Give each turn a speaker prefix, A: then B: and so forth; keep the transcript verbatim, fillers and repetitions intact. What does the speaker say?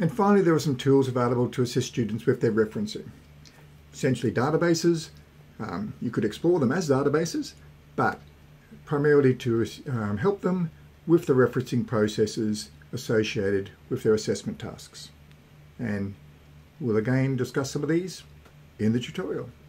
A: And finally, there are some tools available to assist students with their referencing. Essentially databases, um, you could explore them as databases, but primarily to um, help them with the referencing processes associated with their assessment tasks. And we'll again discuss some of these in the tutorial.